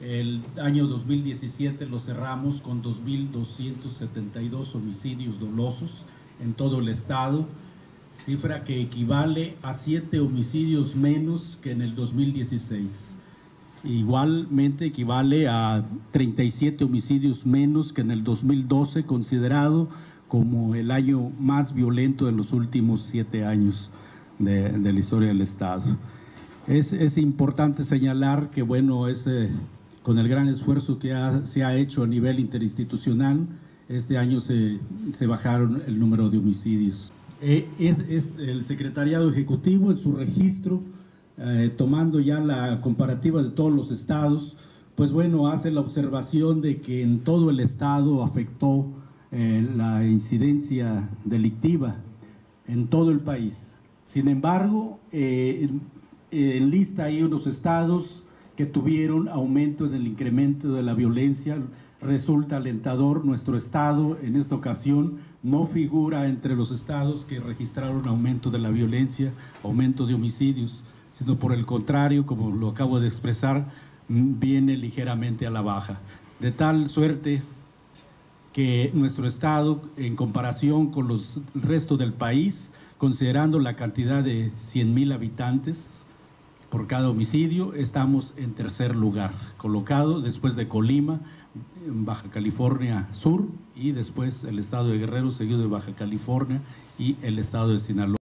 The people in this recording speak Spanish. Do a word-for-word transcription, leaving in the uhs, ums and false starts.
El año dos mil diecisiete lo cerramos con dos mil doscientos setenta y dos homicidios dolosos en todo el estado, cifra que equivale a siete homicidios menos que en el dos mil dieciséis. Igualmente equivale a treinta y siete homicidios menos que en el dos mil doce, considerado como el año más violento de los últimos siete años de, de la historia del Estado. Es, es importante señalar que, bueno, es, eh, con el gran esfuerzo que ha, se ha hecho a nivel interinstitucional, este año se, se bajaron el número de homicidios. Eh, es, es el Secretariado Ejecutivo en su registro, eh, tomando ya la comparativa de todos los estados, pues bueno, hace la observación de que en todo el estado afectó eh, la incidencia delictiva en todo el país. Sin embargo, eh, enlista ahí unos estados que tuvieron aumento en el incremento de la violencia. Resulta alentador, nuestro estado en esta ocasión no figura entre los estados que registraron aumento de la violencia, aumento de homicidios, sino por el contrario, como lo acabo de expresar, viene ligeramente a la baja. De tal suerte que nuestro estado, en comparación con los, el resto del país, considerando la cantidad de cien mil habitantes por cada homicidio, estamos en tercer lugar, colocado después de Colima, en Baja California Sur, y después el estado de Guerrero, seguido de Baja California y el estado de Sinaloa.